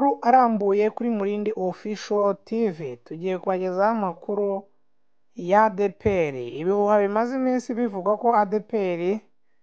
Amakuru arambuye kuri Mulindi Official TV, tugiye kubagezaho amakuru ya ADEPR. Ibihuha bimaze iminsi bivugwa ko ADEPR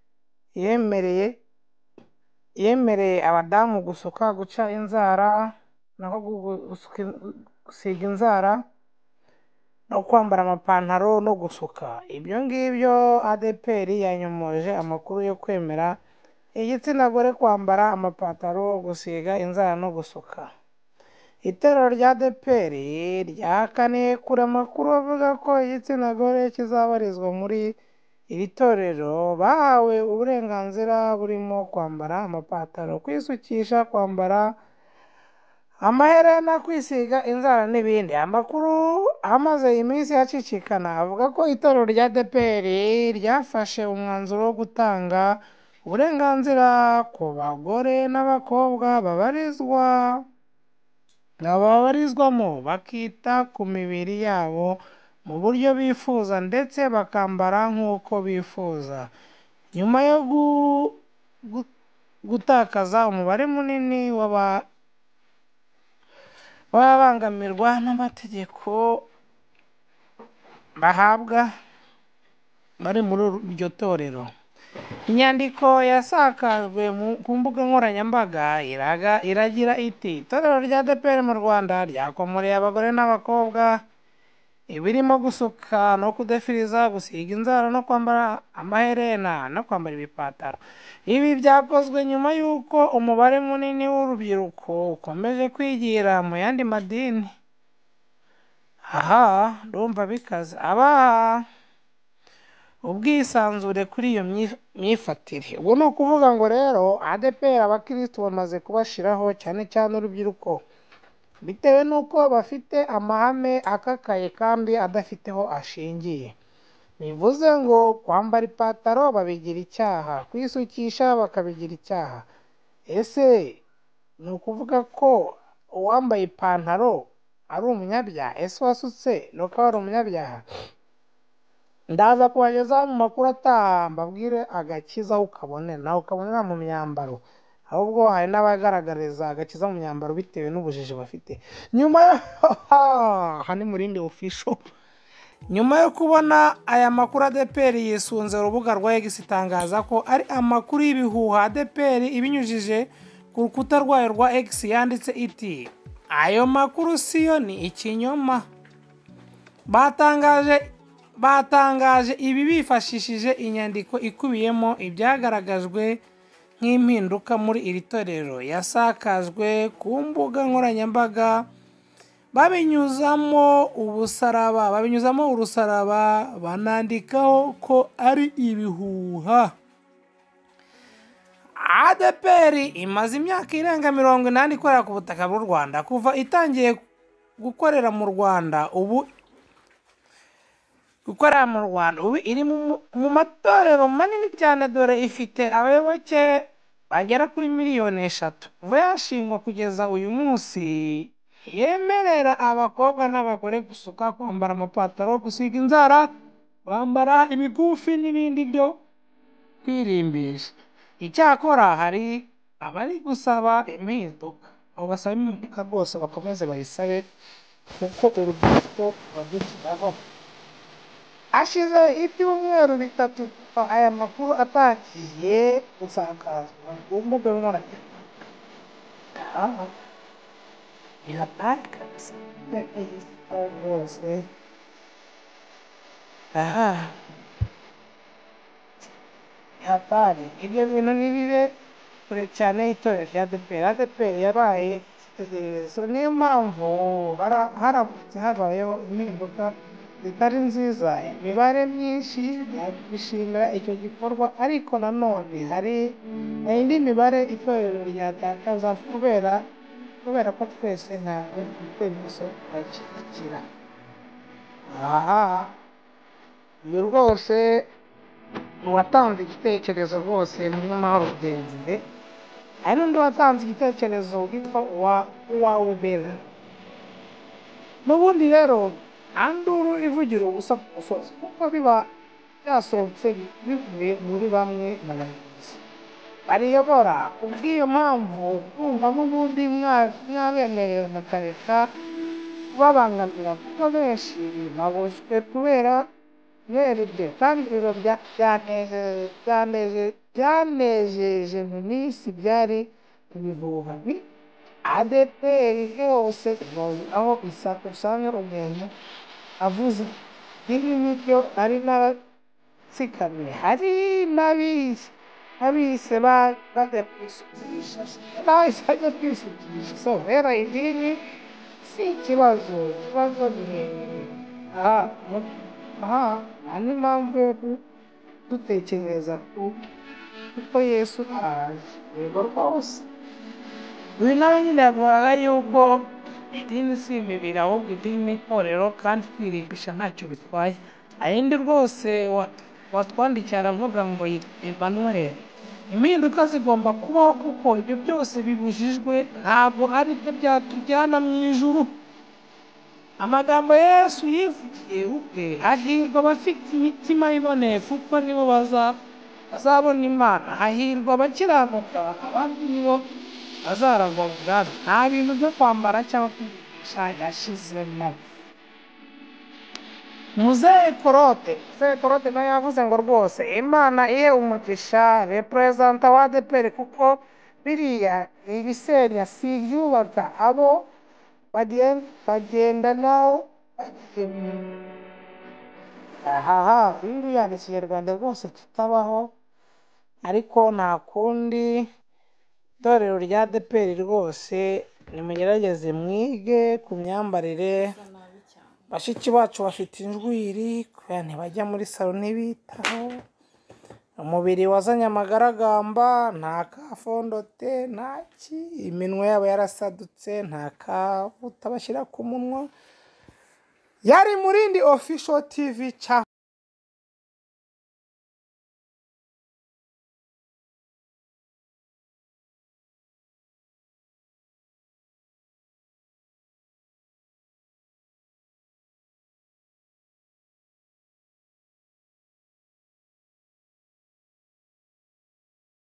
yemereye abadamu guca inzara, naho gusiga inzara no kwambara amapantaro no gusuka. Ibyo ngibyo ADEPR yanyomoje amakuru yo kwemera igitsina gore kwambara amapantaro, gusiga inzara no gusuka. Itorero rya ADEPR ryahakaniye kure amakuru avuga ko igitsina gore kizabarizwa muri iri torero bahawe uburenganzira burimo kwambara amapantaro, kwisukisha, kwambara amaherena, kwisiga inzara n'ibindi. Amakuru amaze iminsi acicikana avuga ko itorero rya ADEPR ryafashe umwanzuro wo gutanga uburenganzira ku bagore n'abakobwa babarizwamo bakita ku mibiri yabo mu buryo bifuza ndetse bakambara nk'uko bifuza, nyuma yo gutakaza umubare munini w'ababangamirwa n'amategeko bahabwa bari muri iryo torero. Inyandiko yasakajwe ku mbuga nkoranyambaga iragira iti: itorero rya ADEPR mu Rwanda ryakomoreye abagore n'abakobwa ibirimo gusuka no kudefiriza, gusiga inzara no kwambara amaherena no kwambara ibipataro. Ibi byakozwe nyuma y'uko umubare munini w'urubyiruko ukomeje kwigira mu yandi madini. Aha ndumva bikaze, abaha ubwisanzure kuri iyo myifatire. Ubwo ni ukuvuga ngo rero ADEPR abakirisitu bamaze kubashiraho, cyane cyane urubyiruko, bitewe n'uko bafite amahame akakaye kandi adafiteho ashingiye. Bivuze ngo kwambara ipantaro babigira icyaha, kwisukisha bakabigira icyaha. Ese ni ukuvuga ko uwambaye ipantaro ari umunyabyaha? Ese uwasutse ni uko ari umunyabyaha? Ndaza kubagezaho mu makuru ataha mbabwire agakiza aho ukabonera, nawe ukabonera mu myambaro. Ahubwo hari n'abagaragariza agakiza mu myambaro bitewe n'ubujiji bafite. Aha ni Mulindi Official. Nyuma yo kubona aya makuru, ADEPR yisunze urubuga rwa X itangaza ko ari amakuru y'ibihuha. ADEPR ibinyujije ku rukuta rwayo rwa X yanditse iti: ayo makuru siyo, ni ikinyoma. Batangaje ibi bifashishije inyandiko ikubiyemo ibyagaragajwe nk'impinduka muri iri torero yasakajwe ku mbuga nkoranyambaga, babinyuzamo urusaraba, banandikaho ko ari ibihuha. ADEPR imaze imyaka irenga 80 ikorera ku butaka bw'u Rwanda. Kuva itangiye gukorera mu Rwanda, ubu iri mu matorero manini cyane, dore ifite abayoboke bagera kuri 3 miliyoni. Kuva yashingwa kugeza uyu munsi, yemerera abakobwa n'abagore gusuka, kwambara amapantaro, gusiga inzara, kwambara imikufi n'ibindi byo kwirimbisha. Icyakora hari abari gusaba impinduka. Abo basaba impinduka rwose bakomeze bayisabe, kuko urubyiruko rwadukiraho. Hashize ibyumweru 3 aya makuru atangiye gusakazwa ku mbuga nkoranyambaga. Ibyo bintu ni bibe kure cyane itorero rya ADEPR. ADEPR yabaye igitekerezo, niyo mpamvu haramutse habayeho impinduka zitari nziza, imibare myinshi bishimira icyo gikorwa, ariko nanone hari indi mibare itorero ryatakaza kubera ko twese ntabwo ibitekerezo bashyigikira. Uyu rwose uwatanze igitekerezo rwose Munyamahoro Desire, hari n'undi watanze igitekerezo witwa Uwawubera. N'ubundi rero anduru ivugira ubusa ku musozi, kuko biba byasohotse bivuye muri bamwe mu bayobozi. bariyobora. Kubw'iyo mpamvu kumva n'ubundi mwabemerera mukareka kubabangamira kuko benshi baboshywe kubera ibyo, kandi ibiro byanejeje mu minsi byari ibihuha. ADEPR yose aho usanga umuntu avuze ibi nibyo ari n'abatsikamiye, hari n'abise bajya kwisuzumisha. So rero idini si ikibazo ni ni impamvu yo dutekereza kuko Yesu araje. Yego rwose. Uyu nawe nyine yavugaga yuko idini si imibiri ahubwo idini ni itorero, kandi kwirimbisha ntacyo bitwaye. Ayindi rwose watwandikira aravuga ngo Emmanuel, impinduka zigomba kubaho kuko ibyo byose bibujijwe, ntabwo ari byo byatujyana mu ijuru. Amagambo Yesu yivugiye ubwe, hahirwa abafite imitima iboneye kuko nibo bazabona Imana. Hahirwa abakiranuka, abandi nibo bazaragwa mu bwami. Nta bintu byo kwambara cyangwa kwigisha yashizemo. Muzehe Claude nawe yavuze ngo rwose Imana ihe umugisha representa wa ADEPR, kuko biriya ibisenya si ibyubaka. Abo bagenda naho biriya ni Ikinyarwanda rwose kitabaho, ariko nta kundi. Itorero rya ADEPR rwose nimugerageze mwige ku myambarire. Bashiki bacu bafite injwiri kubera ntibajya muri salo ntibitaho. Umubiri wazanye amagaragamba, nta kafondote, iminwa yabo yarasadutse, nta kavuta bashyira ku munwa. Yari Murindi Official TV.